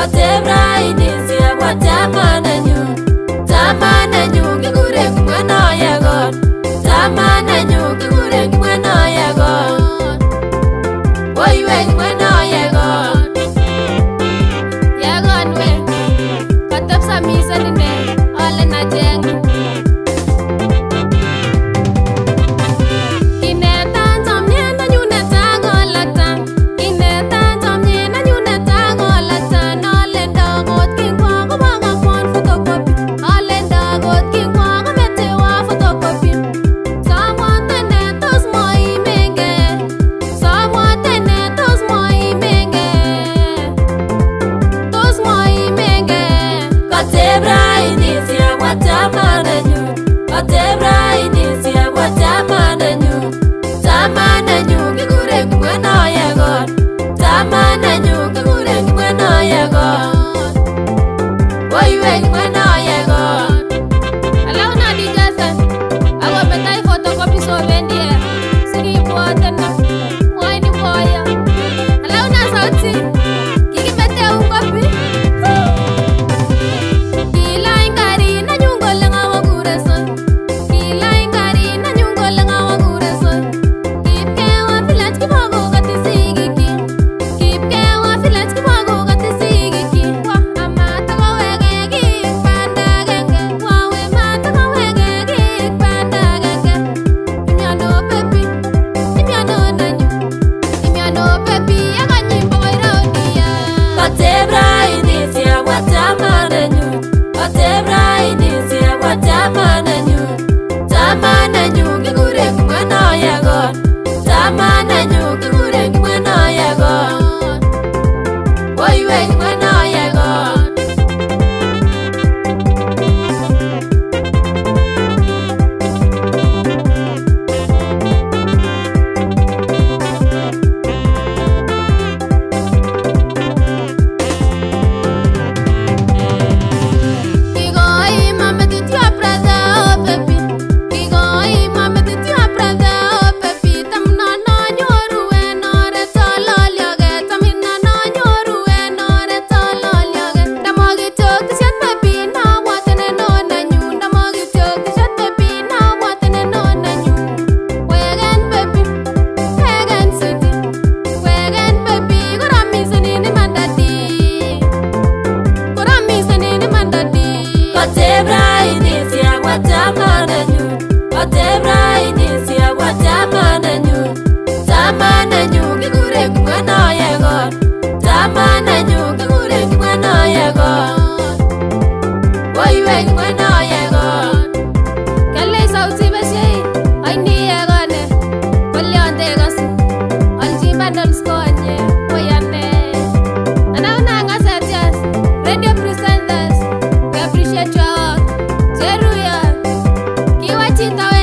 Katebra inisia kwa tamana nyu kikure kimweno yegon. Tamana nyu kikure kimweno yegon. Woiwe kimweno yegon. Yegon we katepsa misen ine ole na jengi. Tamana nyu kikure kimweno yegon. Tamana nyu kikure kimweno yegon. Woiwe kimweno yegon. Alau na dijasan ako betai photocopy so vendie sigi potena moi ni moya. Alau na sauti kikimete ungopi kila ingari na nyungole ngawa kureson. Kila ingari na nyungole ngawa kureson. Kipkewa filat kibago katisigiki. Kipkewa filat kibago katisigiki. Wa amata kawege kipanda genge. Wawe mata kawege kipanda genge. Imiano pepi, imiano nanyu. Imiano pepi yakanyimbo wairaudia. Katebra inisia kwa tamana nyu. Katebra inisia kwa tamana nyu. Tamana nyu kikure kimweno yegon. Tamana nyu kikure kimweno yegon. Woiwe kimweno yegon. Kigoi mama tu tua prada oh pepi. Kigoi mama tu tua prada oh pepi. Tamna no nyoru enore tololyoge. Tamina no nyoru enore tololyoge. Damogi tok tishat pepi na watene no nanyu. Damogi tok tishat pepi na watene no nanyu. Wegen pepi, wegen city. Wegen pepi kuramisani ni mandati. Kuramisani ni mandati. Katebra inisia kwa tamana nyu. Katebra inisia kwa tamana nyu. Tamana nyu kikure kimweno yegon. Tamana nyu kikure kimweno yegon. Woiwe kimweno yegon. Kale sauti bashei aini yegone. Kolyonde kasi alji bundles konye woyane. Anauna ngasatias radio presenters. We appreciate your work. Jeruya kiwa chita